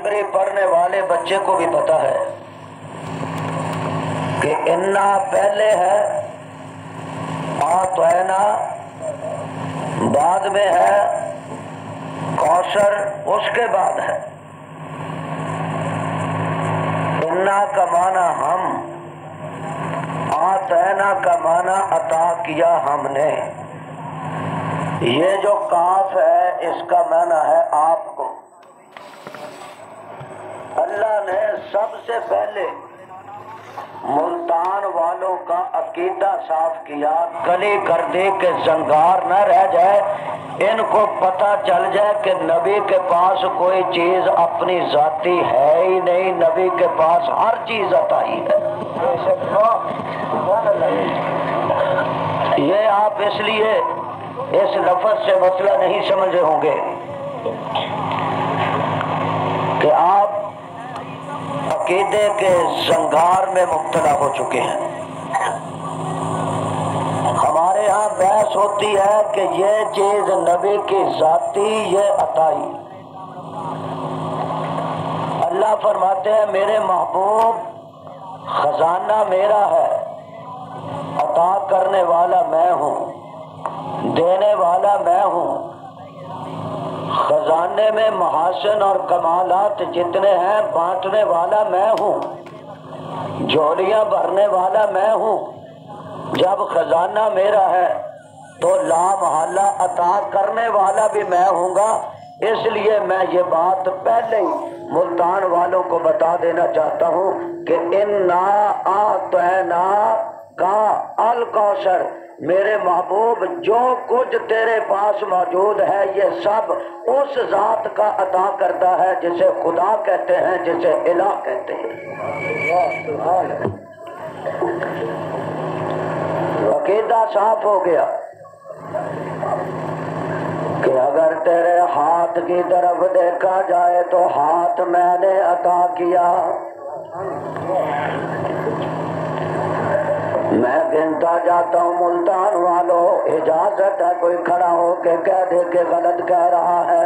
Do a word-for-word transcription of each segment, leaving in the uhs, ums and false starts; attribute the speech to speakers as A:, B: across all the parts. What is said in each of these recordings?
A: Primary پڑھنے والے بچے کو بھی پتا ہے کہ انا پہلے ہے، اعطینا بعد میں ہے، کوثر اس کے بعد ہے۔ انا کا معنی ہم، اعطینا کا معنی عطا کیا ہم نے۔ یہ جو کاف ہے اس کا معنی ہے آپ کو۔ اللہ نے سب سے پہلے ملتان والوں کا عقیدہ صاف کیا، کلی کر دی کہ زنگار نہ رہ جائے، ان کو پتہ چل جائے کہ نبی کے پاس کوئی چیز اپنی ذاتی ہے ہی نہیں، نبی کے پاس ہر چیز عطائی ہے۔ یہ آپ اس لیے اس لفظ سے مسئلہ نہیں سمجھے ہوں گے کہ آپ عقیدے کے زنگار میں مبتلا ہو چکے ہیں۔ ہمارے ہاں بحث ہوتی ہے کہ یہ چیز نبی کی ذاتی، یہ عطائی۔ اللہ فرماتے ہیں میرے محبوب خزانہ میرا ہے، عطا کرنے والا میں ہوں، دینے والا میں ہوں۔ خزانے میں محاسن اور کمالات جتنے ہیں بانٹنے والا میں ہوں، جھولیاں بھرنے والا میں ہوں۔ جب خزانہ میرا ہے تو لا محالہ عطا کرنے والا بھی میں ہوں گا۔ اس لیے میں یہ بات پہلے ہی ملتان والوں کو بتا دینا چاہتا ہوں کہ انا اعطینا کا الکوثر، میرے محبوب جو کچھ تیرے پاس موجود ہے یہ سب اس ذات کا عطا کرتا ہے جسے خدا کہتے ہیں، جسے الہ کہتے ہیں۔ عقیدہ صاف ہو گیا کہ اگر تیرے ہاتھ کی طرف دیکھا جائے تو ہاتھ میں نے عطا کیا۔ میں گنتا جاتا ہوں ملتان والوں، اجازت ہے کوئی کھڑا ہو کے کہہ دے کہ غلط کہہ رہا ہے؟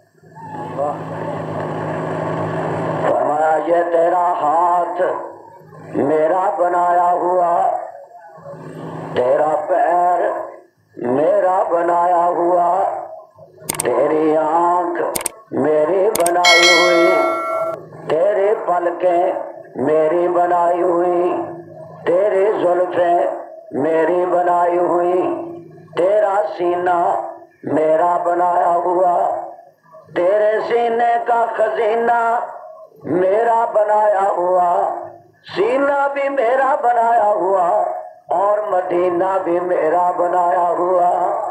A: فرمایا یہ تیرا ہاتھ میرا بنایا ہوا، تیرا پیر میرا بنایا ہوا، تیری آنکھ میری بنائی ہوئی، تیری پلکیں میری بنائی ہوئی، تیری زلفیں میری بنائی ہوئی، تیرا سینہ میرا بنایا ہوا، تیرے سینے کا خزینہ میرا بنایا ہوا، سینہ بھی میرا بنایا ہوا اور مدینہ بھی میرا بنایا ہوا۔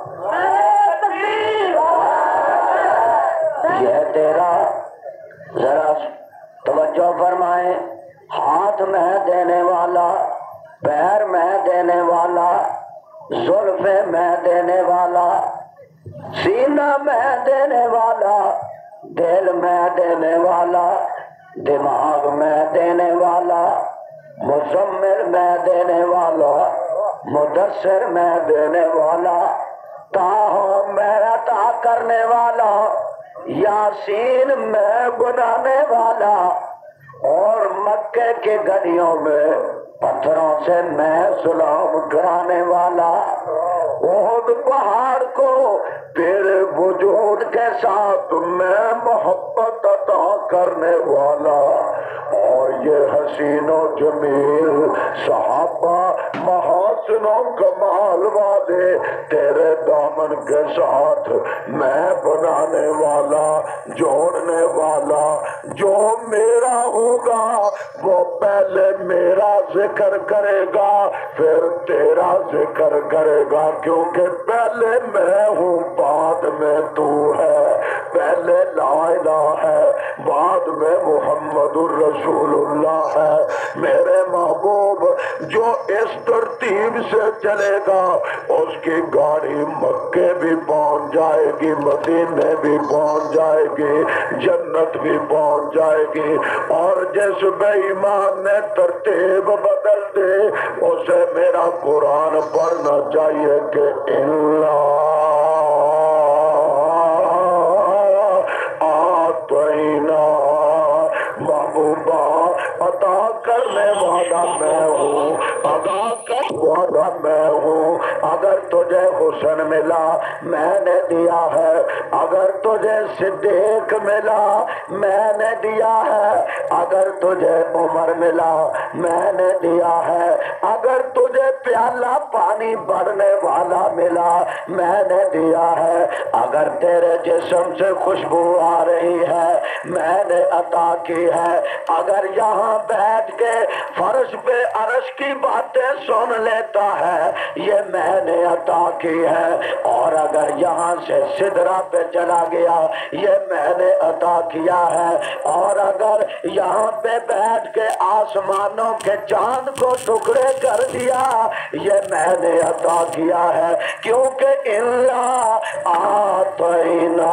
A: یہ تیرا، ذرا توجہ فرمائیں، ہاتھ میں دینے والا، پیر میں دینے والا، زلفیں میں دینے والا، سینہ میں دینے والا، دل میں دینے والا، دماغ میں دینے والا، مزمل میں دینے والا، مدثر میں دینے والا، تاہم میں عطا کرنے والا، یاسین میں بنانے والا، اور مکے کے گلیوں میں پتھروں سے میں سلام کرانے والا، احد پہاڑ کو تیرے وجود کے ساتھ میں محبت عطا کرنے والا، اور یہ حسین و جمیل صحابہ محاسن و کمال والے تیرے دامن کے ساتھ میں بنانے والا، جوڑنے والا۔ جو میرا ہوگا وہ پہلے میرا ذکر کرے گا پھر تیرا ذکر کرے گا، کیونکہ پہلے میں ہوں بعد میں تو ہے، پہلے لا الہ ہے بعد میں محمد الرسول اللہ ہے۔ میرے محبوب جو اس ترتیب سے چلے گا اس کی گاڑی مکے بھی پہنچ جائے گی، مدینے بھی پہنچ جائے گی، جنت بھی پہنچ جائے گی، اور جس بے ایمان نے ترتیب بدل دے اسے میرا قرآن پڑھنا چاہیے کہ اللہ آتینا محبوبہ عطا کرنے والا میں ہوں، عطا کرنے والا میں ہوں۔ اگر تجھے حسن ملا میں نے دیا ہے، اگر تجھے صدیق ملا میں نے دیا ہے، اگر تجھے عمر ملا میں نے دیا ہے، اگر تجھے پیالہ پانی بھرنے والا ملا میں نے دیا ہے، اگر تیرے جسم سے خوشبو آ رہی ہے میں نے عطا کی ہے، اگر یہاں بیٹھ کے فرش پہ عرش کی باتیں سن لیتا ہے یہ میں نے عطا کی ہے، اور اگر یہاں سے سدرہ پہ چلا گیا یہ میں نے عطا کیا ہے، اور اگر یہاں پہ بیٹھ کے آسمانوں کے چاند کو ٹکڑے کر دیا یہ میں نے عطا کیا ہے، کیونکہ اللہ آتینا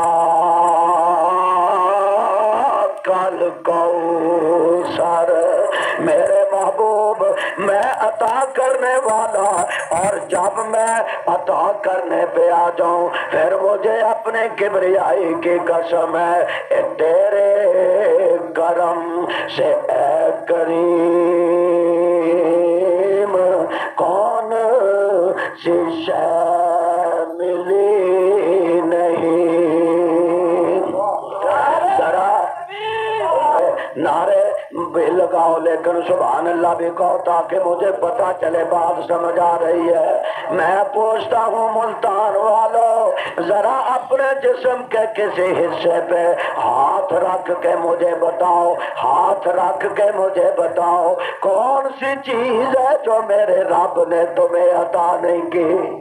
A: کل کوثر، میرے محبوب میں عطا کرنے والا، اور جب میں عطا کرنے پہ آ جاؤں پھر مجھے اپنے کبریائی کی قسم ہے اے تیرے کرم سے اے کریم کون سی شے ملی نہیں۔ ذرا نعرے بھی لگاؤ لیکن سبحان اللہ بھی کہو تاکہ مجھے پتا چلے بات سمجھ آ رہی ہے۔ میں پوچھتا ہوں ملتان والو ذرا اپنے جسم کے کسی حصے پہ ہاتھ رکھ کے مجھے بتاؤ، ہاتھ رکھ کے مجھے بتاؤ کون سی چیز ہے جو میرے رب نے تمہیں عطا نہیں کی؟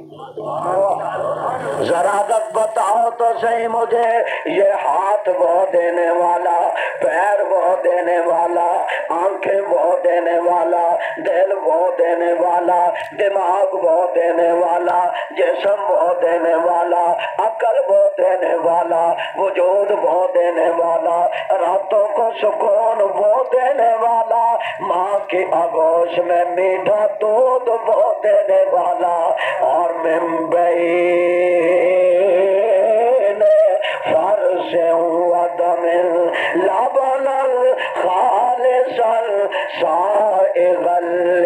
A: ذرا تک بتاؤ تو صحیح مجھے، یہ ہاتھ وہ دینے والا، پیر وہ دینے والا، آنکھیں وہ دینے والا، دل وہ دینے والا، دماغ وہ دینے والا، جسم وہ دینے والا، عقل وہ دینے والا، وجود وہ دینے والا، راتوں کو سکون وہ دینے والا، ماں کی آغوش میں میٹھا دودھ وہ دینے والا، اور من بین فرث ودم لبنا خالصا سائغا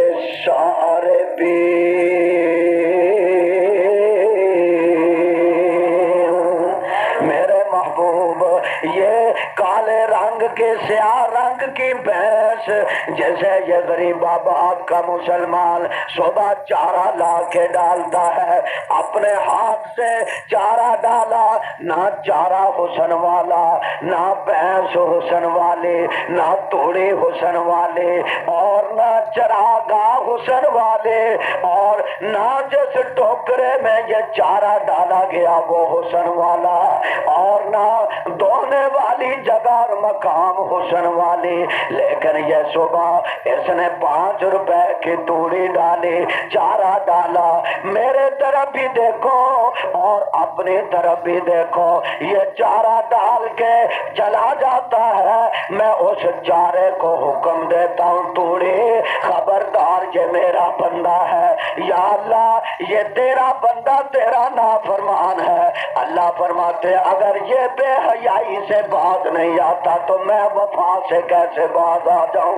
A: للشاربین۔ میرے محبوب یہ کالے رنگ کے سیاہ رنگ کی بھینس جیسے یہ غریب باپ کا مسلمان صبح چارہ لا کے ڈالتا ہے، اپنے ہاتھ سے چارہ ڈالا، نہ چارہ حسن والا، نہ بھینس حسن والی، نہ توڑی حسن والی، اور نہ چراگاہ حسن والے، اور نہ جس ٹوکرے میں یہ چارہ ڈالا گیا وہ حسن والا، اور نہ دھونے والی جگہ اور مقام حسن والی، لیکن یہ صبح اس نے پانچ روپے کی توڑی ڈالی، چارہ ڈالا، میرے طرف بھی دیکھو اور اپنی طرف بھی دیکھو، یہ چارہ ڈال کے چلا جاتا ہے، میں اس چارے کو حکم دیتا ہوں توڑی خبردار یہ میرا بندہ ہے، یا اللہ یہ تیرا بندہ تیرا نافرمان ہے۔ اللہ فرماتے اگر یہ بے حیائی سے باز نہیں آتا تو میں وفا سے کیسے باز آ جاؤں؟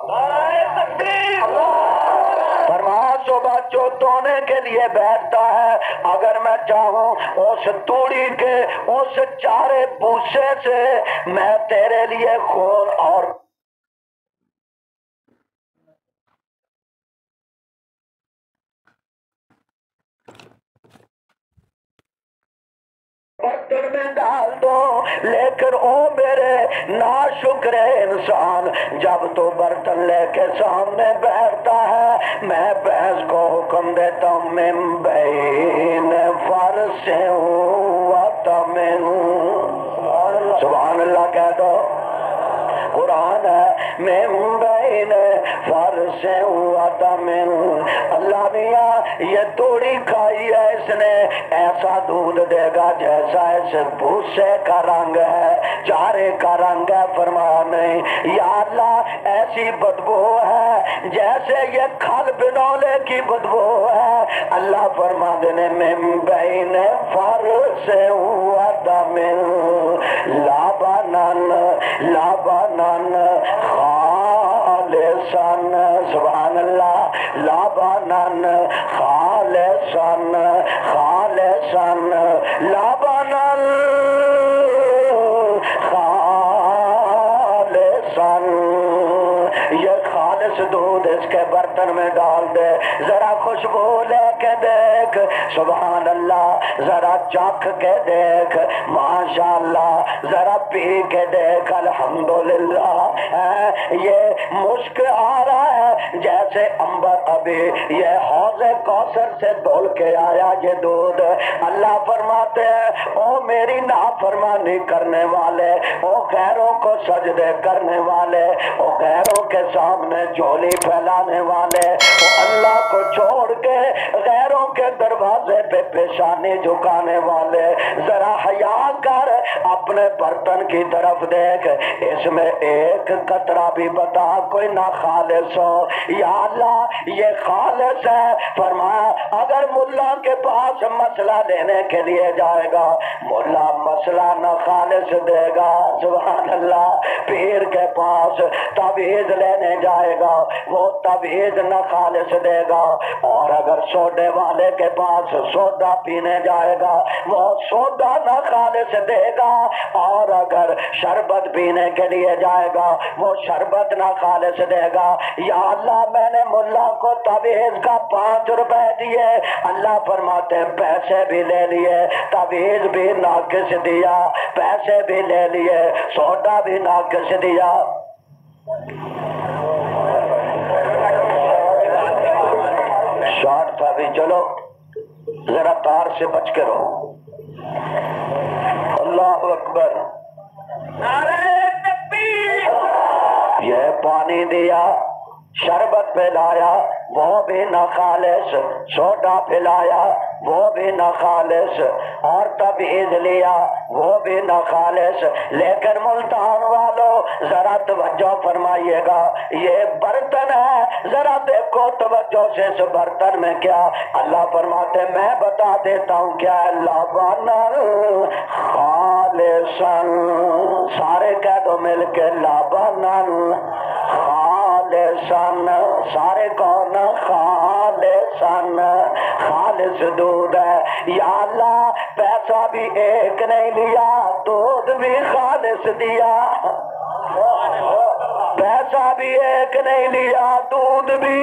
A: فرمایا صبح جو دھونے کے لیے بیٹھتا ہے اگر میں چاہوں اس توڑی کے اس چارے بوسے سے میں تیرے لیے خون اور برتن میں ڈال دو، لیکن او میرے ناشکر انسان جب تو برتن لے کے سامنے بیٹھتا ہے میں بھینس کو حکم دیتا ہوں من بین فرث ودم، سبحان اللہ کہہ دو، قرآن ہے من بین فرث ودم، اللہ میاں یہ توڑی کھائی ہے اس نے ایسا دودھ دے گا جیسا اس بھوسے کا رنگ ہے، چارے کا رنگ ہے، فرمایا نہیں یا اللہ ایسی بدبو ہے جیسے یہ کھل بنولے کی بدبو ہے، اللہ فرما دینے من بین فرث ودم لبنا لبنا خالصن خالصن لبن خالصن، یہ خالص دودھ اس کے برتن میں ڈال دے، ذرا خوشبو لے کے دیکھ، سبحان اللہ، ذرا چکھ کے دیکھ، ماشاءاللہ، ذرا پی کے دیکھ، الحمدللہ، یہ مشک آ رہا ہے جیسے امبر، ابھی یہ حوض کوثر سے دول کے آیا یہ دودھ۔ اللہ فرماتے ہیں او میری نافرمانی کرنے والے، او غیروں کو سجدے کرنے والے، او غیروں کے سامنے جھولی پھیلانے والے، او اللہ کو چھوڑ کے غیروں کے دروازے پہ پیشانی جھکانے والے، ذرا حیا کر، اپنے برتن کی طرف دیکھ، اس میں ایک قطرہ بھی بتا کوئی نہ خالص ہو۔ یا اللہ یہ خالص ہے، فرمایا اگر ملا کے پاس مسئلہ لینے کے لیے جائے گا، ملا مسئلہ نہ خالص دے گا، سبحان اللہ، پیر کے پاس تعویذ لینے جائے گا، وہ تعویذ نہ خالص دے گا، اور اگر سوڈے والے کے پاس سوڈا پینے جائے گا، وہ سوڈا نہ خالص دے گا، اور اگر شربت پینے کے لیے جائے گا وہ شربت نہ خالص دے گا۔ یا اللہ میں نے ملا کو تعویذ کا پانچ روپے دیے، اللہ فرماتے ہیں پیسے بھی لے لیے، تعویذ بھی ناقص دیا، پیسے بھی لے لیے، سوڈا بھی ناقص دیا۔ شارٹ تھا بھی، چلو ذرا تار سے بچ کے رہو۔ اللہ اکبر، یہ پانی دیا، شربت پلایا وہ بھی نہ خالص، سوڈا پلایا وہ بھی نہ خالص، اور تعویذ لیا وہ بھی نہ خالص۔ لیکن ملتان والوں ذرا توجہ فرمائیے گا، یہ برتن ہے، ذرا دیکھو توجہ سے اس برتن میں کیا اللہ فرماتے، میں بتا دیتا ہوں کیا ہے، لبن خالصن، سارے کہہ دو مل کے لبن خالصن، سارے کون خالصن، خالص دودھ ہے۔ یا اللہ پیسہ بھی ایک نہیں لیا، دودھ بھی خالص دیا، پیسہ بھی ایک نہیں لیا، دودھ بھی،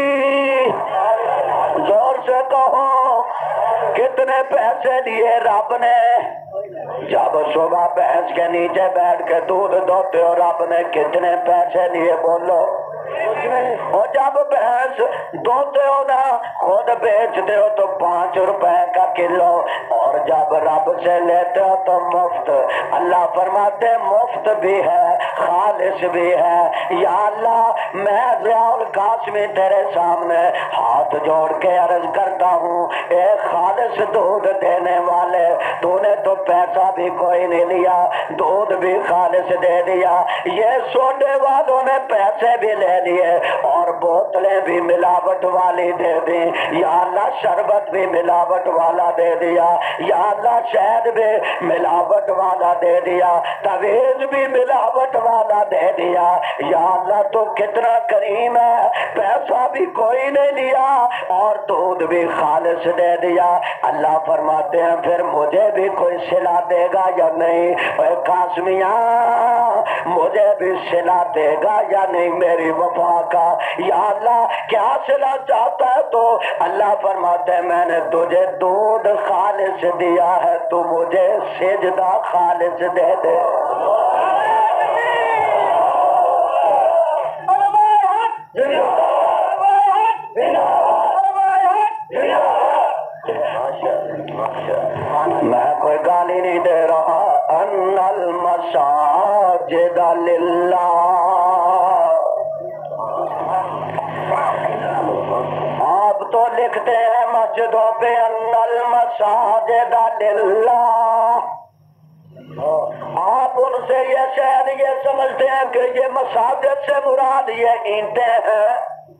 A: زور سے کہو کتنے پیسے لیے رب نے؟ جب صبح بھینس کے نیچے بیٹھ کے دودھ دوتے ہو رب نے کتنے پیسے لیے؟ بولو۔ اور جب بھینس دوتے ہو نا خود بیچتے ہو تو پانچ روپے کا کلو، اور جب رب سے لیتے ہو تو مفت۔ اللہ فرماتے مفت بھی ہے خالص بھی ہے۔ یا اللہ میں ضیاء القاسمی تیرے سامنے ہاتھ جوڑ کے عرض کرتا ہوں، اے خالص دودھ دینے والے، تو نے تو پیسہ بھی کوئی نہیں لیا، دودھ بھی خالص دے دیا، یہ سوڈے والوں نے پیسے بھی لے لیے اور بوتلیں بھی ملاوٹ والی دے دی، یا اللہ شربت بھی ملاوٹ والا دے دیا، یا اللہ شہد بھی ملاوٹ والا دے دیا، تعویذ بھی ملاوٹ والا دے دیا۔ یا اللہ تو کتنا کریم ہے، پیسہ بھی کوئی نہیں لیا اور دودھ بھی خالص دے دیا۔ اللہ فرماتے ہیں پھر مجھے بھی کوئی صلہ دے گا یا نہیں؟ اے قاسمیاں مجھے بھی صلہ دے گا یا نہیں میری وفا کا؟ یا اللہ کیا صلہ چاہتا ہے؟ تو اللہ فرماتے ہیں میں نے تجھے دودھ خالص دیا ہے، تو مجھے سجدہ خالص دے دے۔ میں کوئی گالی نہیں دے رہا، ان المساجد للہ، آپ تو لکھتے ہیں مسجدوں پہ ان المساجد للہ، آپ ان سے یہ شاید یہ سمجھتے ہیں کہ یہ مساجد سے مراد یہ اینٹیں ہیں،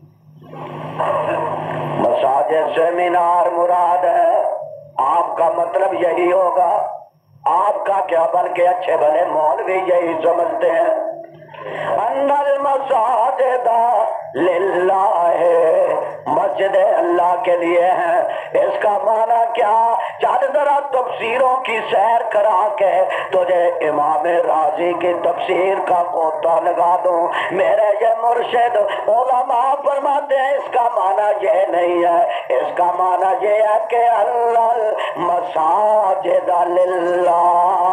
A: مساجد سے مینار مراد ہے، آپ کا مطلب یہی ہوگا، آپ کا کیا بلکہ اچھے بھلے مولوی یہی سمجھتے ہیں۔ ان المساجد للہ ہے، مسجد اللہ کے لیے ہے۔ اس کا معنی کیا؟ چل ذرا تفسیروں کی سیر کرا کے تجھے امام راضی کی تفسیر کا کوتا لگا دوں۔ میرے یہ مرشد علماء فرماتے ہیں اس کا معنی یہ نہیں ہے، اس کا معنی یہ ہے کہ اللہ المساجد للہ،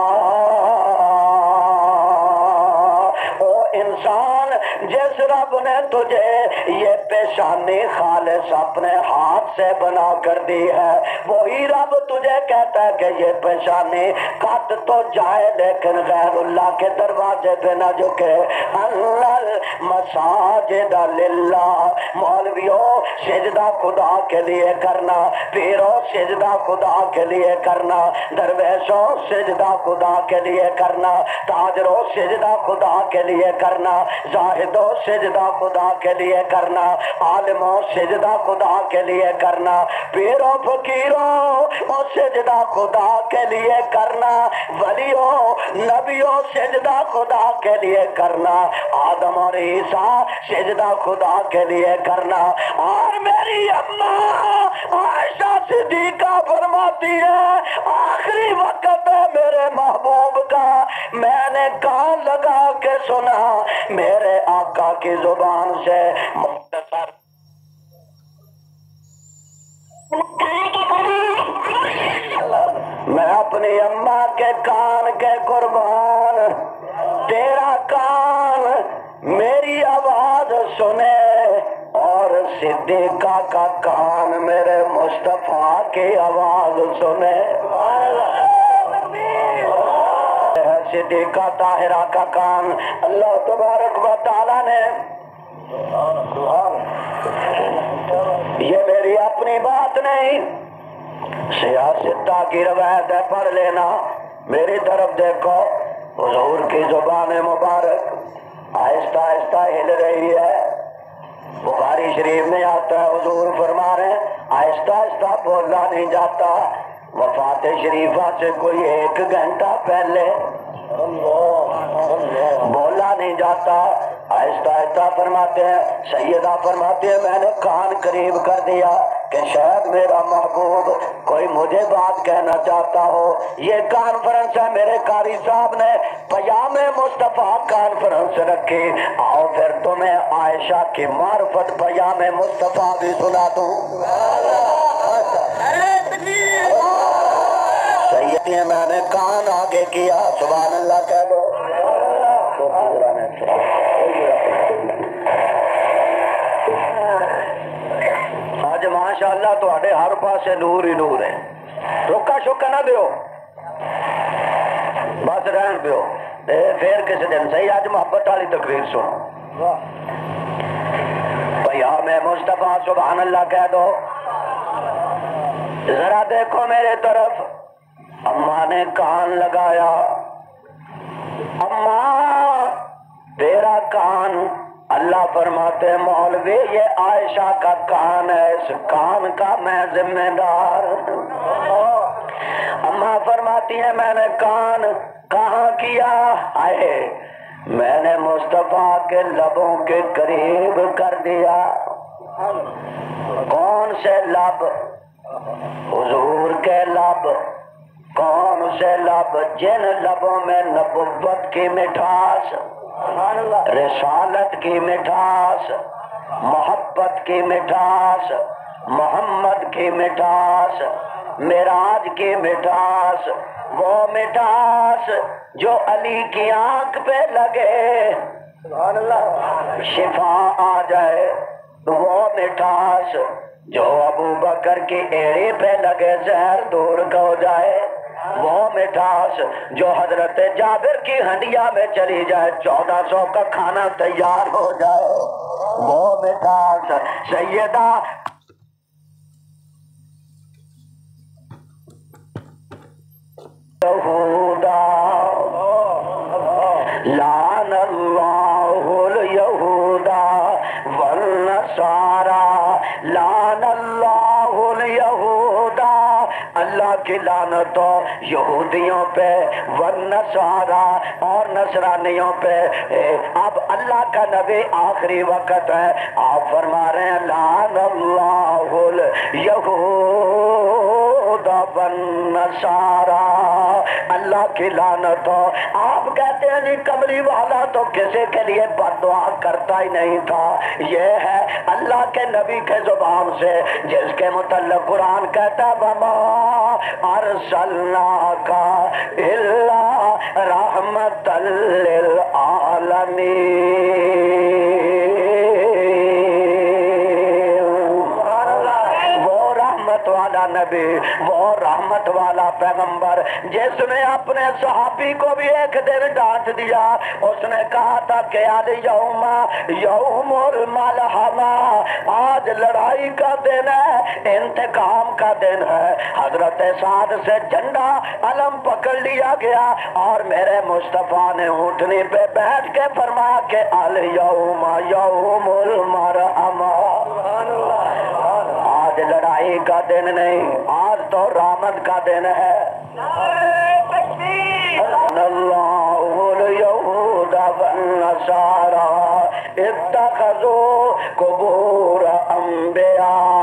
A: او انسان جس رب نے تجھے یہ پیشانی خالص اپنے ہاتھ سے بنا کر دی ہے، وہی رب تجھے کہتا ہے کہ یہ پیشانی کٹ تو جائے لیکن غیر اللہ کے دروازے پہ نہ جھکے۔ اللہ المساجد للہ، مولویوں سجدہ خدا کے لیے کرنا، پیروں سجدہ خدا کے لیے کرنا، درویشوں سجدہ خدا کے لیے کرنا، تاجروں سجدہ خدا کے لیے کرنا، زاہدوں سجدہ خدا کے لیے کرنا، عالموں سجدہ خدا کے لیے کرنا، پیروں فقیروں اور سجدہ خدا کے لیے کرنا، ولیوں نبیوں سجدہ خدا کے لیے کرنا، آدم اور عیسیٰ سجدہ خدا کے لیے کرنا۔ اور میری اماں عائشہ صدیقہ فرماتی ہے آخری وقت ہے میرے محبوب کا، میں نے کان لگا کے سنا میرے آقا کی زبان سے مختصر میں اپنی اماں کے کان کے قربان، تیرا کان میری آواز سنے اور صدیقہ کا کان میرے مصطفیٰ کی آواز سنے۔ صدیقہ طاہرہ کا کان اللہ تبارک و تعالیٰ نے، یہ میری اپنی بات نہیں، سیاستہ کی روایت ہے، پڑھ لینا، میری طرف دیکھو، حضور کی زبان مبارک آہستہ آہستہ ہل رہی ہے۔ بخاری شریف میں آتا ہے حضور فرما رہے ہیں آہستہ آہستہ بولا نہیں جاتا، وفات شریفہ سے کوئی ایک گھنٹہ پہلے بولا نہیں جاتا، آہستہ آہستہ فرماتے ہیں، سیدہ فرماتے ہیں میں نے کان قریب کر دیا کہ شاید میرا محبوب کوئی مجھے بات کہنا چاہتا ہو۔ یہ کانفرنس ہے، میرے قاری صاحب نے پیام مصطفیٰ کانفرنس رکھی، آؤ پھر تمہیں عائشہ کی معرفت پیام مصطفیٰ بھی سنا دوں۔ سیدی میں نے کان آگے کیا، سبحان اللہ کہہ دو۔ آج ماشاءاللہ تواڈے ہر پاسے نور ہی نور ہے، روکا شوکا نہ دیو، بس رہن دیو، پھر کسی دن صحیح آج محبت والی تقریر سنو۔ پیام مصطفیٰ سبحان اللہ کہہ دو۔ ذرا دیکھو میرے طرف، اماں نے کان لگایا، اماں تیرا کان، اللہ فرماتے ہیں مولوی یہ عائشہ کا کان ہے، اس کان کا میں ذمہ دار۔ اماں فرماتی ہیں میں نے کان کہاں کیا؟ آئے میں نے مصطفیٰ کے لبوں کے قریب کر دیا۔ کون سے لب؟ حضور کے لب۔ کون سے لب؟ جن لبوں میں نبوت کی مٹھاس، رسالت کی مٹھاس، محبت کی مٹھاس، محمد کی مٹھاس، معراج کی مٹھاس، وہ مٹھاس جو علی کی آنکھ پہ لگے شفا آ جائے، وہ مٹھاس جو ابو بکر کی ایڑی پہ لگے زہر دور ہو جائے، وہ مٹھاس جو حضرت جابر کی ہنڈیا میں چلی جائے چودہ سو کا کھانا تیار ہو جائے، وہ مٹھاس سیدہ یہودا لعن اللہ الیہودا والنصارى لعن اللہ الیہودا، اللہ کی لعنت ہو یہودیوں پہ والنصارا اور نصرانیوں پہ۔ اب اللہ کا نبی آخری وقت ہے، آپ فرما رہے ہیں لعن اللہ الیہود والنصارا، اللہ کی لعنت ہو۔ آپ کہتے ہیں نہیں کملی والا تو کسی کے لیے بد دعا کرتا ہی نہیں تھا، یہ ہے اللہ کے نبی کے زبان سے جس کے متعلق قرآن کہتا وما ارسلناک الا رحمۃ للعالمین۔ وہ رحمت والا نبی، وہ رحمت والا پیغمبر جس نے اپنے صحابی کو بھی ایک دن ڈانٹ دیا، اس نے کہا تھا کہ الیوم یوم الملحمہ، آج لڑائی کا دن ہے، انتقام کا دن ہے۔ حضرت سعد سے جھنڈا علم پکڑ لیا گیا اور میرے مصطفیٰ نے اونٹنی پہ بیٹھ کے فرمایا کہ الیوم یوم الملحمہ، آج لڑائی کا دن نہیں، آج تو رحمت کا دن ہے۔ اللہ الیہود والنصارا اتخذوا قبور انبیائہم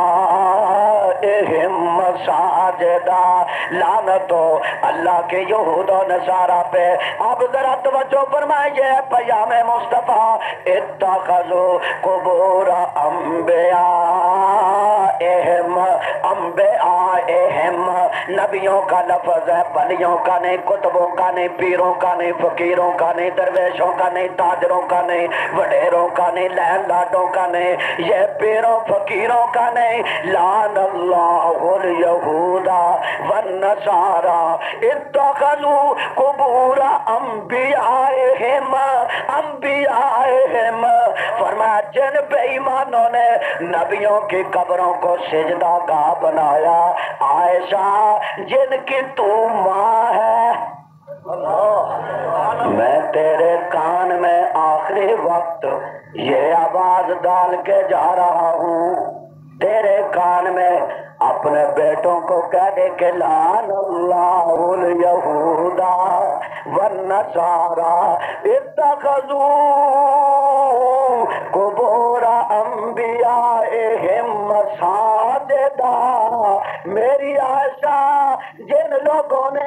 A: مساجدا، لعنت ہو اللہ کے یہود و نصارہ پہ۔ اب ذرا توجہ فرمائیے پیام مصطفیٰ اتخذوا قبور انبیائہم، انبیائہم نبیوں کا لفظ ہے، ولیوں کا نہیں، کتبوں کا نہیں، پیروں کا نہیں، فقیروں کا نہیں، درویشوں کا نہیں، تاجروں کا نہیں، وڈیروں کا نہیں، لین لاڈوں کا نہیں، یہ پیروں فقیروں کا نہیں۔ لعن اللہ الیہود والنصارا اتخذوا قبور انبیائہم، انبیائہم فرمایا جن بے ایمانوں نے نبیوں کی قبروں کو سجدہ گاہ بنایا، عائشہ جن کی تو ماں ہے، میں تیرے کان میں آخری وقت یہ آواز ڈال کے جا رہا ہوں، تیرے کان میں اپنے بیٹوں کو کہہ دے کہ لعن اللہ الیہود والنصارا اتخذوا قبور انبیائہم مساجدا۔ میری عائشہ جن لوگوں نے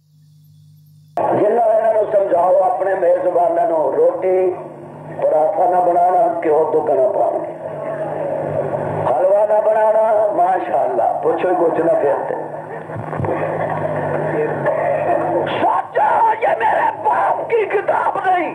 A: جنہوں نے سمجھاؤ اپنے میزبانوں نو روٹی پراٹھا نہ بنانا، کیوں دکنا پاؤں گے، حلوہ نہ بنانا، ماشاءاللہ پوچھو کچھ نہ پھرتے۔ سچا یہ میرے باپ کی کتاب نہیں،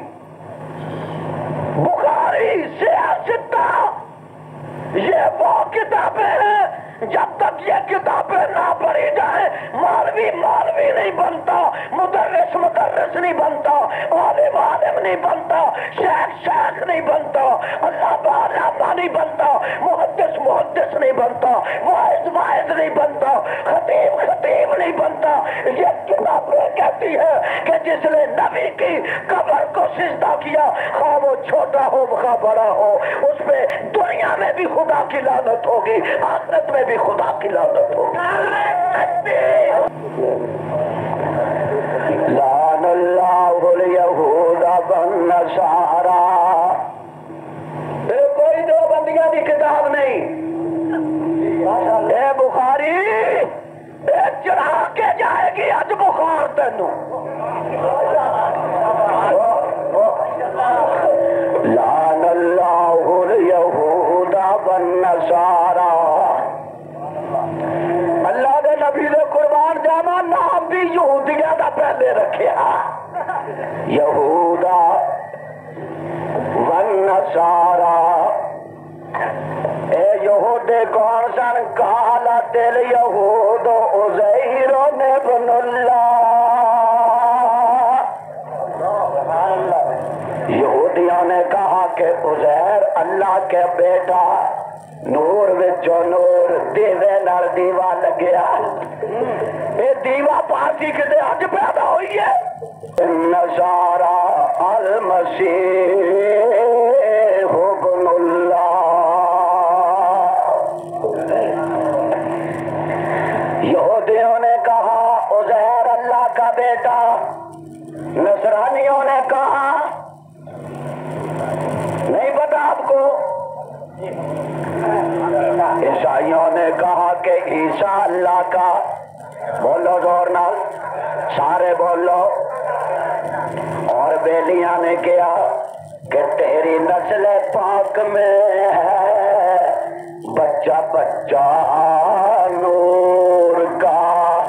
A: بخاری سیاستہ یہ وہ کتابیں ہیں جب تک یہ کتابیں نہ پڑھی جائیں مولوی مولوی نہیں بنتا، مدرس مدرس نہیں بنتا، عالم عالم نہیں بنتا، شیخ شیخ نہیں بنتا، علامہ علامہ نہیں بنتا، محدث محدث نہیں بنتا، واعظ واعظ نہیں بنتا، خطیب خطیب نہیں بنتا۔ یہ کتابیں کہتی ہے کہ جس نے نبی کی قبر کو سجدہ کیا، خواہ وہ چھوٹا ہو خواہ بڑا ہو، اس پہ دنیا میں بھی خدا کی لعنت ہوگی، آخرت میں بھی خدا کی لعنت ہوگی۔ لعن اللہ الیہود والنصارا، یہ کوئی دو بندیاں کی کتاب نہیں، اے بخاری اے چڑھا کے جائے گی اج بخار تینوں۔ لعن اللہ الیہود والنصارا، اللہ دے نبی دے قربان جانا نام بھی یہودیاں دا پہلے رکھیا، یہودا والنصارا۔ اے یہودے کون سن؟ قالت الیہود عزیر ابن اللہ، یہودیوں نے کہا کہ عزیر اللہ کے بیٹا، نور وچوں نور، دیوے نال دیوا لگیا، اے دیوا پارٹی کدے اج پیدا ہوئی ہے۔ نصارا المسیح ابن اللہ، یہودیوں نے کہا نے کہا کہ عیسیٰ اللہ کا، بولو زور نال سارے بولو، اور بیلیاں نے کیا کہ تیری نسل پاک میں ہے بچہ بچہ نور کا،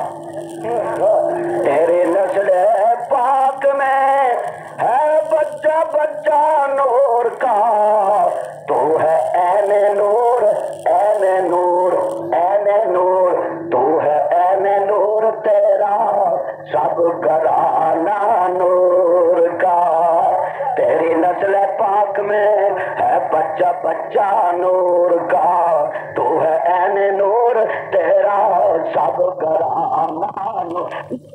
A: تیری نسل پاک میں ہے بچہ بچہ نور کا، تو ہے عین نور عین نور عین نور، تو ہے عین نور تیرا سب گھرانہ نور کا، تیری نسل پاک میں ہے بچہ بچہ نور کا، تو ہے عین نور تیرا سب گھرانہ نور۔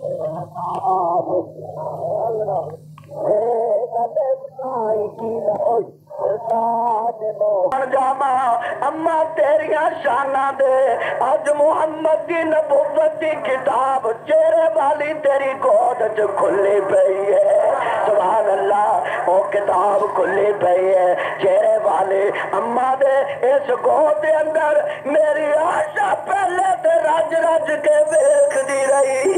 A: جاما اما تیریاں شانہ دے، اج محمد دی نبوت دی کتاب چہرے والی تیری گود چ کھلی پئی ہے، سبحان اللہ، وہ کتاب کھلی پئی ہے چہرے والی اما دے اس گود دے اندر میری عائشہ پہلے تے رج رج کے ویکھ دی رہی،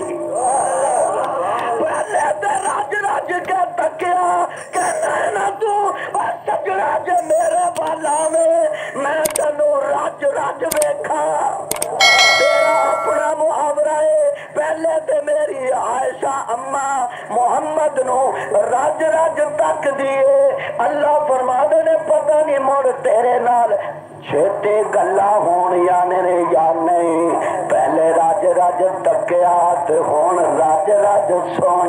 A: پہلے تے رج رج کے تکیا کہنا ہے نا تو سجنا جے میرے والا میں میں تینوں رج رج ویکھا، تیرا اپنا محاورہ ہے، پہلے تے میری عائشہ اما محمد نو رج رج تک دیے، اللہ فرماندے نے پتہ نہیں مڑ تیرے نال چھیٹے گلا ہون یا نہیں یا نہیں، پہلے رج رج تکیا تے ہون رج رج سن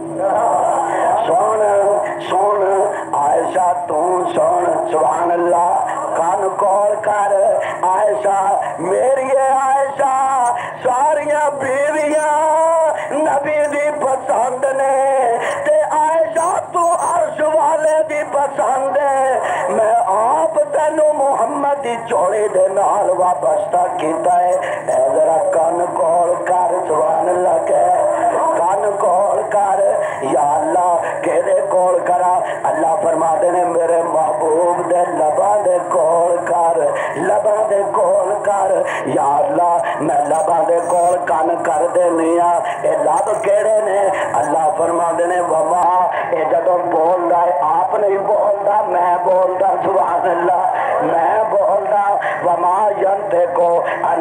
A: سن سن عائشہ تو سن، سبحان اللہ، کان کول کر عائشہ میری عائشہ ساریاں بیویاں نبی دی پسند نے تے عائشہ تو عرش والے دی پسند ہے، میں آپ تینوں محمد دی جوڑی دے نال وابستہ کیتا ہے، اے ذرا کان کول کر سبحان اللہ کہ کان کول کر یا اللہ کہدے کول کرا، اللہ فرما دے نے میرے محبوب دے لباں دے کول کر لباں دے کول کر، یا اللہ میں لباں دے کول کان کر دینی ہاں، اے لب کہڑے نے، اللہ فرما دے نے وما اے جدوں بولدا ہے آپ نہیں بولدا میں بولدا، سبحان اللہ میں بولدا، وما ینطق عن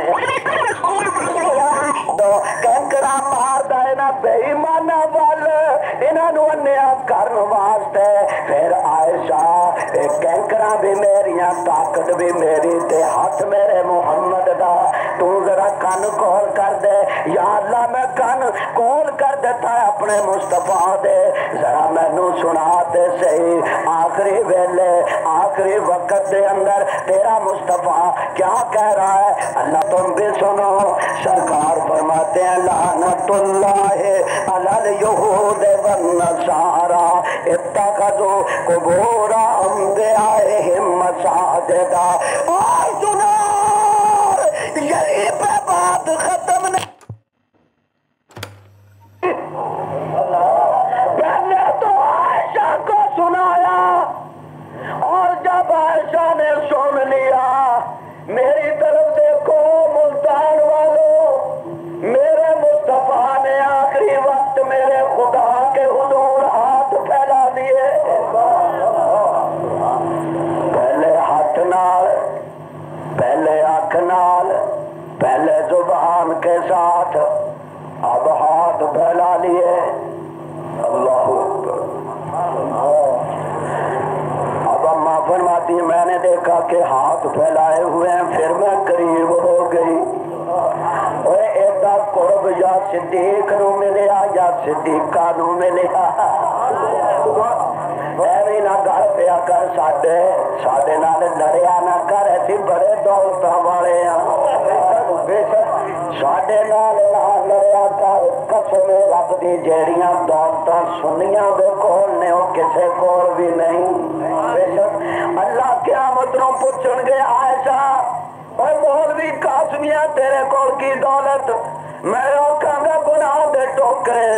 A: دو کنکرا ماردا ہے نا بے ایمانہ وال انہاں نو انیا کرن واسطے، پھر عائشہ کنکرا بھی میریاں طاقت بھی میری تے ہاتھ میرے محمد دا، تو ذرا کن کول کر دے یا اللہ میں کن کول کر دیتا ہے اپنے مصطفیٰ دے، ذرا مینوں سنا دے صحیح آخری ویلے آخری وقت دے اندر تیرا مصطفیٰ کیا کہہ رہا ہے، اللہ تم بھی سنو، سرکار فرماتے ہیں لعنت اللہ علی الیہود والنصارى اتخذوا قبور انبیائہم مساجدا، اور سنو یہی پہ بات ختم نہیں، پہلے تو عائشہ کو سنایا، اور جب عائشہ نے سن لیا میری طرف دیکھو ملتان والوں، میرے مصطفیٰ نے آخری وقت میرے خدا کے حضور ہاتھ پھیلا دیے، پہلے ہاتھ نال پہلے آنکھ نال پہلے زبان کے ساتھ اب ہاتھ پھیلا لیے، اللہ اکبر۔ اب اماں فرماتی میں نے دیکھا کہ ہاتھ پھیلائے ہوئے ہیں، پھر میں قریب ہو گئی، اوے ایڈا قرب یا صدیق نو ملیا یا صدیقہ نو ملیا، ایویں نہ گل پیا کر ساڈے ساڈے نال لڑیا نہ کر، اسی بڑے دولتاں والے ہاں، ساڈے نال نہ لڑیا کر، قسم رب دی جیڑیاں دولتاں سنیاں دے کول نے او کسے کول بھی نہیں، اللہ قیامت نو پوچھن گے عائشہ اور مولوی قاسمیہ تیرے کول کی دولت، میں آکھاں گا گناہ دے ٹوکرے،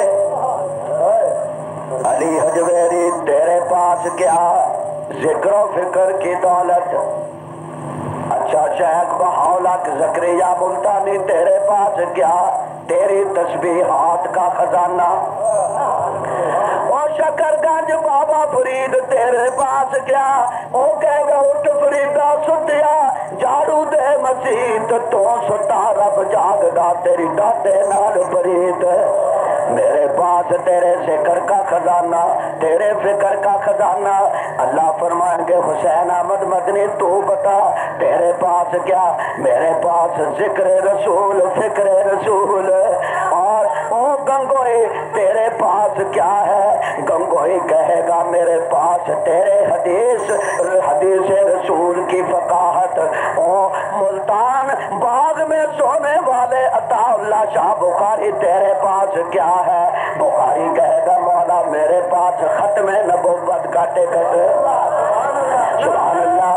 A: علی حجویری تیرے پاس کیا ذکر و فکر کی دولت، اچھا شیخ بہاولک زکریا ملتانی تیرے پاس کیا؟ تیری تسبیحات کا خزانہ۔ اور شکر گنج بابا فرید تیرے پاس کیا؟ وہ کہے گا اٹھ فریدا ستیا جھاڑو دے مسیت تو ستا رب جاگدا تیری ڈاٹے نال فرید۔ میرے پاس تیرے ذکر کا خزانہ، تیرے فکر کا خزانہ۔ اللہ فرمائیں گے حسین احمد مدنی تو بتا تیرے پاس کیا؟ میرے پاس ذکر رسول فکر رسول۔ اور او گنگوئی تیرے پاس کیا ہے؟ گنگوئی کہے گا میرے پاس تیرے حدیث حدیث رسول کی فقاہت۔ او ملتان باغ میں سونے والے عطا اللہ شاہ بخاری تیرے پاس کیا ہے؟ بخاری کہے گا مولا میرے پاس ختم نبوت کا ٹکٹ۔ سبحان اللہ۔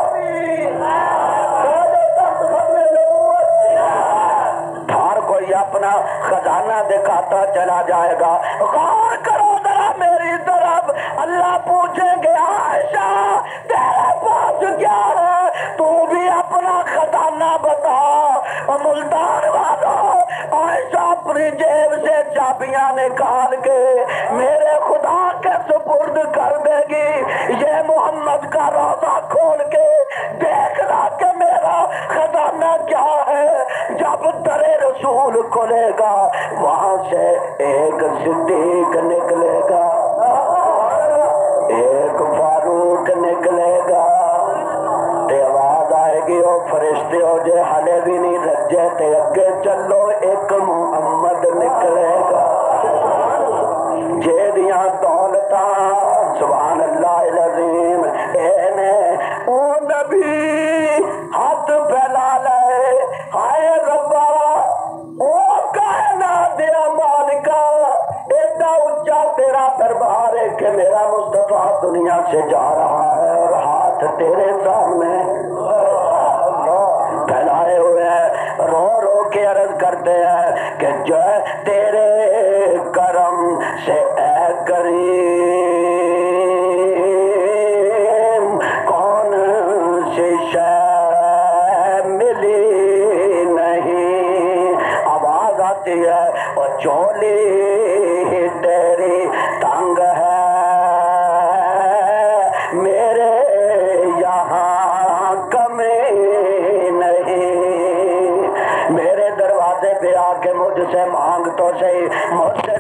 A: ہر کوئی اپنا خزانہ دکھاتا چلا جائے گا۔ غور کرو ذرا میری طرف، اللہ پوچھیں گے عائشہ تیرے پاس کیا ہے؟ تو بھی اپنا خزانہ بتا۔ ملتان والوں عائشہ اپنی جیب سے چابیاں نکال کے میرے خدا کے سپرد کر دے گی۔ یہ محمد کا روزہ کھول کے دیکھنا کہ میرا خزانہ کیا ہے۔ جب در رسول کھلے گا وہاں سے ایک صدیق نکلے گا، ایک فاروق نکلے گا، تے آواز آئے گی او فرشتے ہو جے ہلے بھی نہیں رجے تے اگے چلو ایک محمد نکلے گا۔ جیدیاں دولتاں سبحان اللہ العظیم اے نے او نبی ہاتھ پھیلا لے، ہائے ربا او کائنات دیا مالکا ایڈا اونچا تیرا دربار ہے کہ میرا مصطفیٰ دنیا سے جا رہا ہے اور ہاتھ تیرے سامنے پھیلائے ہوئے ہیں، رو رو کے عرض کرتے ہیں کہ جو تیرے کرم سے اے کریم کون سی شے ملی نہیں۔ آواز آتی ہے اور چولی تیری تنگ ہے میرے یہاں کمی نہیں۔ میرے دروازے پہ آ کے مجھ سے مانگ تو صحیح، مجھ سے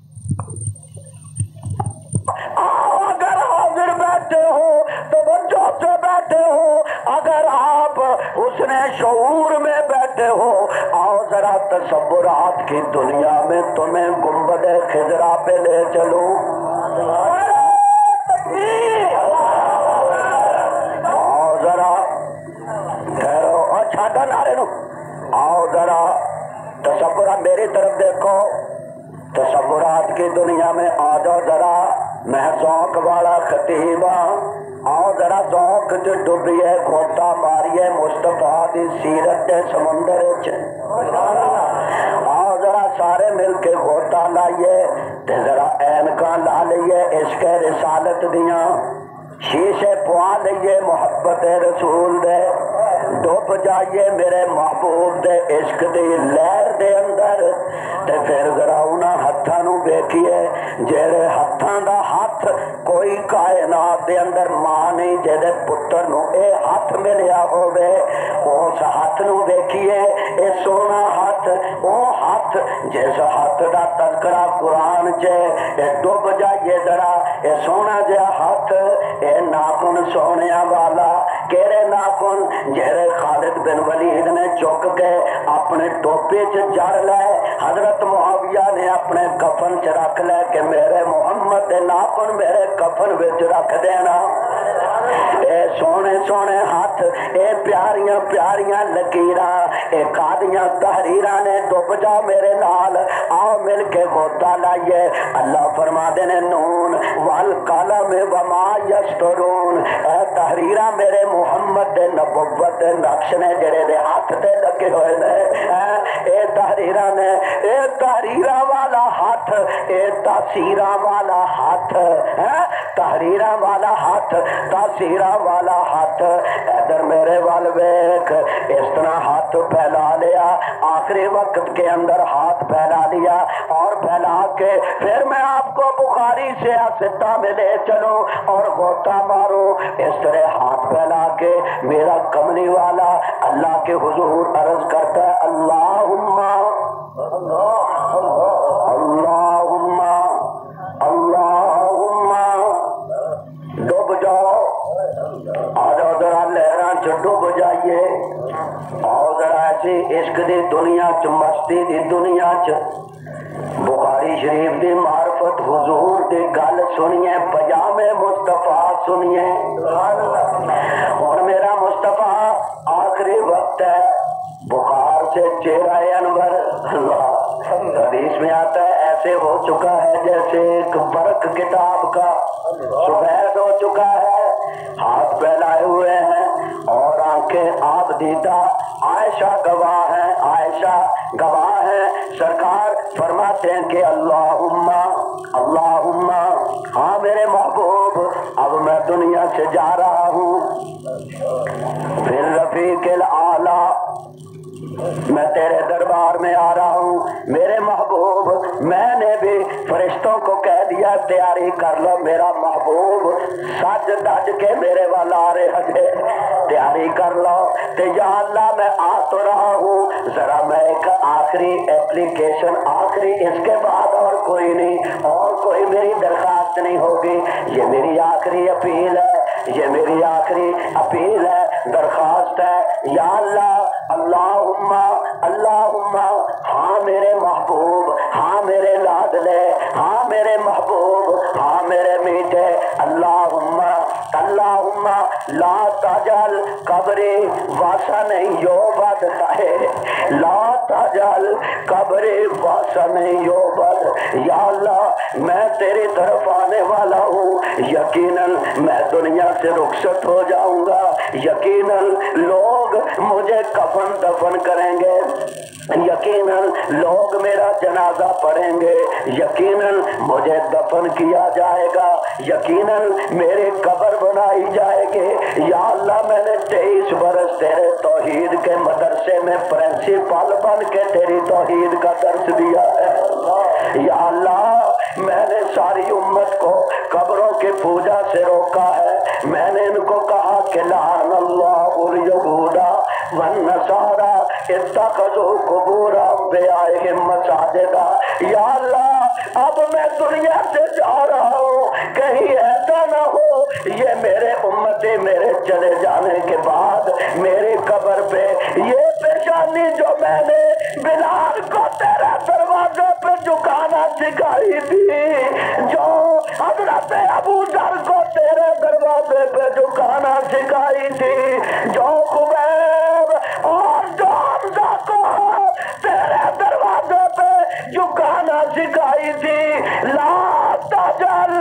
A: اگر حاضر بیٹھے ہو توجہ سے بیٹھے ہو، اگر آپ حسن شعور میں بیٹھے ہو آؤ ذرا تصورات کی دنیا میں تمہیں گنبد خضرا پہ لے چلوں۔ آؤ ذرا ٹھہرو اور چھاٹا نارے نو، آؤ ذرا تصورات میری طرف دیکھو، تصورات کی دنیا میں آ جاؤ ذرا، میں ذوق والا خطیب ہاں۔ آؤ ذرا ذوق جو ڈبیے گھوٹا ماریے مصطفیٰ دی سیرت دے سمندر وچ۔ آؤ ذرا سارے مل کے گھوٹا لائیے تے ذرا اینکاں لا لئیے عشق رسالت دیاں، شیشے پوا لئیے محبت رسول دے، ڈوب جائیے میرے محبوب دے عشق دی لہر دے اندر، تے پھر ذرا انہاں ہتھاں نو ویکھیے جڑے ہتھاں دا ہاتھ کوئی کائنات دے اندر ماں نہیں جے پتر نو اے ہاتھ ملیا ہوئے، اس ہاتھ نو ویکھیے اے سونا ہاتھ، او ہاتھ جس ہاتھ دا تذکرہ قرآن چے، اے ڈوب جائیے ذرا اے سونا جہا ہاتھ، اے ناخن سونیا والا کیڑے ناخن جہرے خالد بن ولید نے چک کے اپنے ٹوپے چ جڑ لے، حضرت معاویہ نے اپنے کفن چ رکھ لے کہ میرے محمد دے ناخن میرے کفن وچ رکھ دینا۔ اے سونے سونے ہاتھ، اے پیاریاں پیاریاں لکیراں، اے قادیاں تحریراں نے ڈوب جا میرے نال، آؤ مل کے گوتا لائیے۔ اللہ فرما دے نے نون والقلم وما یسطرون، اے تحریرہ میرے محمد دے نبوت دے نقش نے جڑے دے ہاتھ تے لگے ہوئے نے، اے تحریرہ نے، اے تحریرہ والا ہاتھ، اے تاثیرہ والا ہاتھ، تحریرہ والا ہاتھ، تاثیرہ والا ہاتھ، ادھر میرے وال ویکھ، اس طرح ہاتھ پھیلا لیا، آخری وقت کے اندر ہاتھ پھیلا لیا اور پھیلا کے پھر میں آپ کو بخاری سے آستہ میں لے چلوں اور غوطہ مارو، اس طرح ہاتھ پھیلا کے میرا کملی والا اللہ کے حضور عرض کرتا ہے اللہم اللہم اللہم ڈوب جاؤ، آ جاؤ ذرا لہراں چ ڈوب جائیے، آؤ ذرا ایسی عشق دی دنیا چ، مستی دی دنیا چ، بخاری شریف دی معرفت حضور دی گل سنیے، پیام مصطفیٰ سنیے۔ اور میرا مصطفیٰ آخری وقت ہے، بخار سے چہرہ انور، حدیث میں آتا ہے ایسے ہو چکا ہے جیسے ایک برق کتاب کا سفید ہو چکا ہے، ہاتھ پھیلائے ہوئے ہیں اور آنکھیں آپ دیدہ، عائشہ گواہ ہیں، عائشہ گواہ ہیں، سرکار فرماتے ہیں کہ اللہم اللہم، ہاں میرے محبوب اب میں دنیا سے جا رہا ہوں، پھر رفیق الاعلیٰ میں تیرے دربار میں آ رہا ہوں، میرے محبوب میں نے بھی فرشتوں کو کہہ دیا تیاری کر لو، میرا محبوب سج دج کے میرے والا آ رہے ہیں، تیاری کر لو، کہ یا اللہ میں آ تو رہا ہوں، ذرا میں ایک آخری اپلیکیشن، آخری اس کے بعد اور کوئی نہیں، اور کوئی میری درخواست نہیں ہوگی، یہ میری آخری اپیل ہے، یہ میری آخری اپیل ہے، درخواست ہے، یا اللہ اللہم اللہم، ہاں میرے محبوب، ہاں میرے لادلے، ہاں میرے محبوب، ہاں میرے میٹھے، اللہم اللہم لا تجعل قبری واسن یعبد، لا تجعل قبری واسن یعبد، یا اللہ میں تیری طرف آنے والا ہوں، یقیناً میں دنیا سے رخصت ہو جاؤں گا، یقیناً لوگ مجھے کفن دفن کریں گے، یقیناً لوگ میرا جنازہ پڑھیں گے، یقیناً مجھے دفن کیا جائے گا، یقیناً میری قبر بنائی جائے گی، یا اللہ میں نے تیئیس برس تیرے توحید کے مدرسے میں پرنسپل بن کے تیری توحید کا درس دیا ہے، یا اللہ میں نے ساری امت کو قبروں کی پوجا سے روکا ہے، میں نے ان کو کہا کہ لعن اللہ الیہود والنصارى اتخذوا قبور انبیائہم مساجدا، یا اللہ اب میں دنیا سے جا رہا ہوں، کہیں ایسا نہ ہو یہ میرے امتی میرے چلے جانے کے بعد میری قبر پہ یہ پیشانی جو میں نے بلال کو تیرے دروازے پہ جھکانا سکھائی تھی، جو حضرت ابو ذر کو تیرے دروازے پہ جھکانا سکھائی تھی، جو خبیب اور جو حمزہ کو تیرے دروازے پہ جھکانا سکھائی تھی، لا تجعل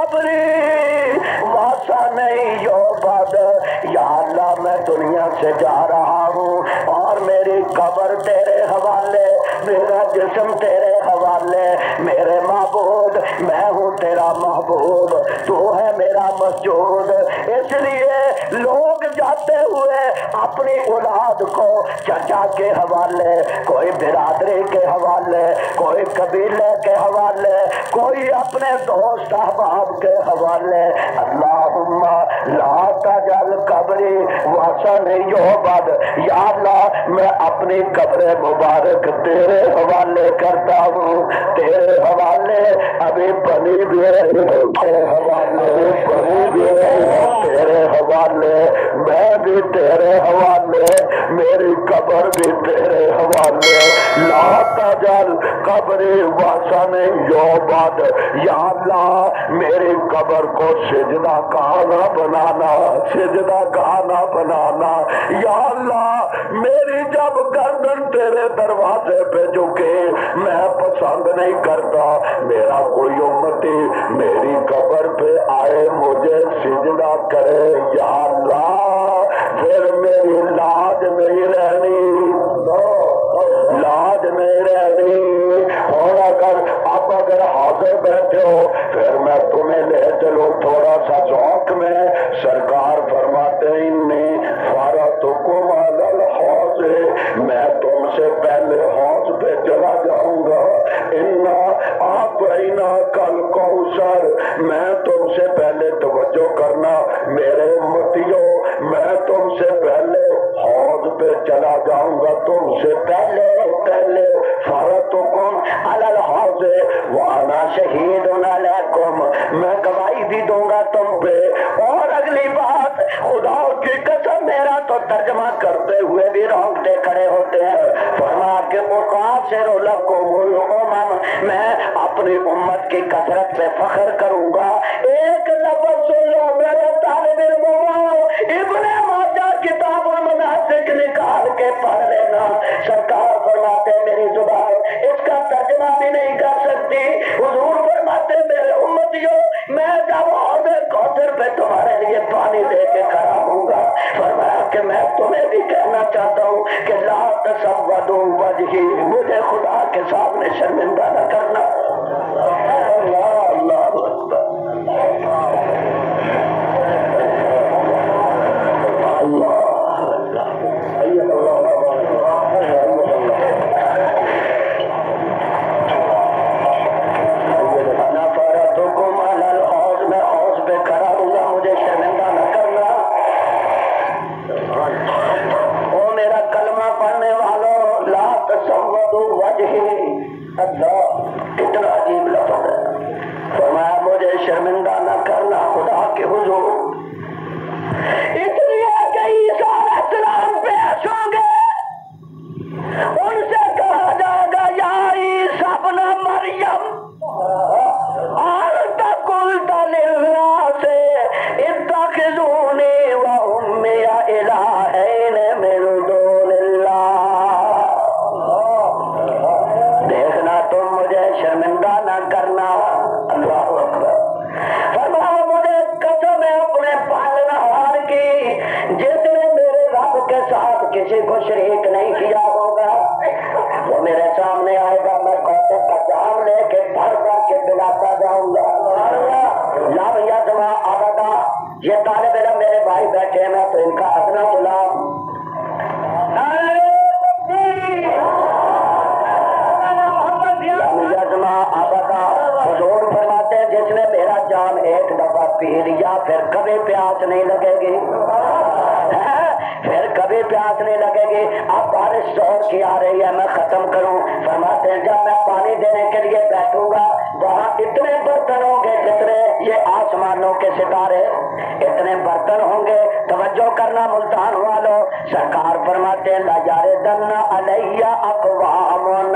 A: قبری واسن یعبد، یا اللہ میں دنیا سے جا رہا ہوں اور میری قبر تیرے حوالے، میرا جسم تیرے حوالے، میرے معبود میں ہوں تیرا محبوب، تو ہے میرا مسجود، اس لیے لوگ جاتے ہوئے اپنی اولاد کو چچا کے حوالے، کوئی برادری کے حوالے، کوئی قبیلے کے حوالے، کوئی اپنے دوست احباب کے حوالے، اللہم لا تجعل قبری واسن یعبد، یا اللہ میں اپنی قبر مبارک تیرے حوالے کرتا ہوں، تیرے حوالے ابھی بنی بھی ہے، تیرے حوالے بنی بھی ہے، تیرے حوالے میں بھی تیرے حوالے، میری قبر بھی تیرے حوالے، لا تجعل
B: قبری واسن یعبد، یا اللہ میری قبر کو سجدہ گاہ بنانا، سجدہ گاہ بنانا۔ یا اللہ میری جب گردن تیرے دروازے پہ جھکے میں پسند نہیں کرتا میرا کوئی امتی میری قبر پہ آئے مجھے سجدہ کرے، یا اللہ پھر میری لاج نہیں رہنی، لاج نہیں رہنی۔ اور اگر اب اگر حاضر بیٹھے ہو پھر میں تمہیں لے چلو تھوڑا سا ذوق میں۔ سرکار فرماتے ہیں انی فارتکم علی الحوض، میں تم سے پہلے حوض پہ چلا جاؤں گا۔ انا اعطیناک الکوثر، میں تم سے پہلے توجہ کرنا میرے امتیوں، میں تم سے پہلے حوض پہ چلا جاؤں گا، تم سے پہلے پہلے فارتکم علی الحوض وانا شہید علیکم، میں گواہی بھی دوں گا تم پہ۔ اور اگلی بات خدا کی قسم میرا تو ترجمہ کرتے ہوئے بھی رونگٹے کھڑے ہوتے ہیں۔ فرما کہ اقاصر لکم الامم، میں اپنی امت کی کثرت پہ فخر کروں گا۔ ایک لفظ سن لو میرے طالب علموں، ابن ماجہ کتاب المناسک نکال کے پڑھ لینا۔ سرکار فرماتے میری زبان اس کا ترجمہ بھی نہیں کر سکتی۔ حضور فرماتے میرے امتیوں میں جب حوض کوثر پہ تمہارے لیے پانی دے کے کھڑا ہوں گا، فرمایا کہ میں تمہیں بھی کہنا چاہتا ہوں کہ لا تسودوا وجہی، مجھے خدا کے سامنے شرمندہ نہ کرنا۔ اللہ اللہ اکبر، اللہ کتنا عجیب لفظ ہے۔ فرمایا مجھے شرمندہ نہ کرنا خدا کے حضور، اس لیے کہ عیسیٰ علیہ السلام پیش ہوں گے، ان سے کہا جائے گا یا عیسیٰ ابن مریم انت قلت للناس اتخذونی و امی الہین من دون اللہ۔ دیکھنا تم مجھے شرمندہ نہ کرنا۔ اللہ اکبر۔ فرمایا مجھے قسم ہے اپنے پالنہار کی جس نے میرے رب کے ساتھ کسی کو شریک نہیں کیا ہوگا، وہ میرے سامنے آئے گا، میں کوثر کا جام لے کے بھر بھر کے پلاتا جاؤں گا۔ لم یزما ابدا، یہ طالب علم میرے بھائی بیٹھے ہیں، میں تو ان کا ادنا غلام۔ حضور فرماتے ہیں جس نے میرا جام ایک دفعہ پی لیا پھر کبھی پیاس نہیں لگے گی، پھر کبھی پیاس نہیں لگے گی۔ اب بارش زور کی آ رہی ہے، میں ختم کروں۔ فرماتے ہیں جب میں پانی دینے کے لیے بیٹھوں گا وہاں اتنے برتن ہوں گے جتنے یہ آسمانوں کے ستارے، اتنے برتن ہوں گے۔ توجہ کرنا ملتان والوں، سرکار فرماتے ہیں لَيَرِدَنَّ عَلَيَّ أَقْوَامٌ،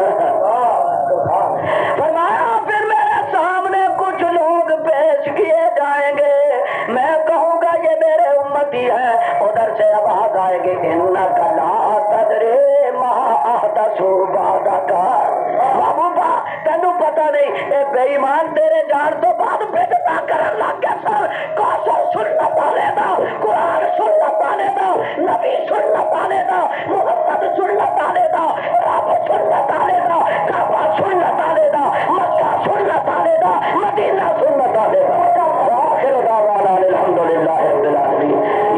B: فرمایا پھر میرے سامنے کچھ لوگ پیش کیے جائیں گے، میں کہوں گا یہ میرے امتی ہیں، ادھر سے آواز آئے گی اِنَّكَ لَا تَدْرِي مَا أَحْدَثُوا بَعْدَكَ، محبوبہ تینوں پتہ نہیں اے بے ایمان تیرے جان تو بعد بدعتاں کرن لگ گیا سر۔ کوثر سنت والے دا، قرآن سنت والے دا، نبی سنت والے دا، محمد سنت والے دا، رب سنت والے دا، کعبہ سنت والے دا، مکہ سنت والے دا، مدینہ سنت والے دا۔ آخر دعوانا الحمدللہ رب العالمین۔